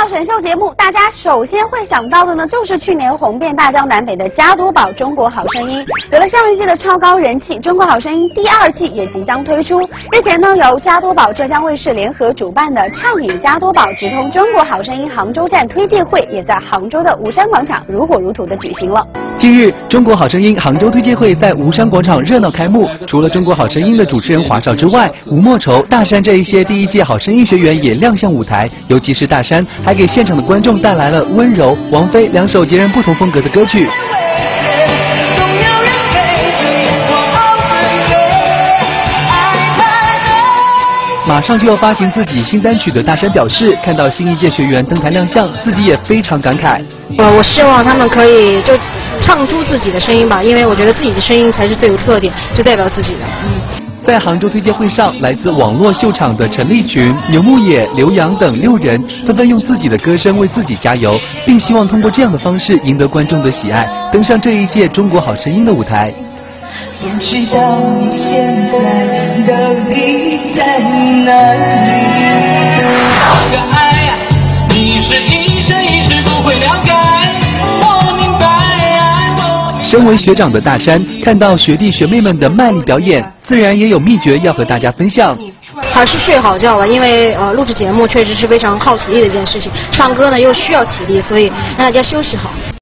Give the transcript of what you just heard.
到选秀节目，大家首先会想到的呢，就是去年红遍大江南北的加多宝《中国好声音》。有了上一季的超高人气，《中国好声音》第2季也即将推出。日前呢，由加多宝、浙江卫视联合主办的畅饮加多宝直通中国好声音杭州站推介会，也在杭州的吴山广场如火如荼地举行了。 近日，中国好声音杭州推介会在吴山广场热闹开幕。除了中国好声音的主持人华少之外，吴莫愁、大山这一些第1届好声音学员也亮相舞台。尤其是大山，还给现场的观众带来了《温柔》、王菲2首截然不同风格的歌曲。马上就要发行自己新单曲的大山表示，看到新一届学员登台亮相，自己也非常感慨。 我希望他们可以就唱出自己的声音吧，因为我觉得自己的声音才是最有特点，最代表自己的。 在杭州推介会上，来自网络秀场的陈立群、牛牧野、刘洋等6人纷纷用自己的歌声为自己加油，并希望通过这样的方式赢得观众的喜爱，登上这一届中国好声音的舞台。 不知道你现在到底在哪里？这个爱呀，你是一生一世不会了解。我明白。 身为学长的大山，看到学弟学妹们的卖力表演，自然也有秘诀要和大家分享。 还是睡好觉吧，因为录制节目确实是非常耗体力的一件事情，唱歌呢又需要体力，所以让大家休息好。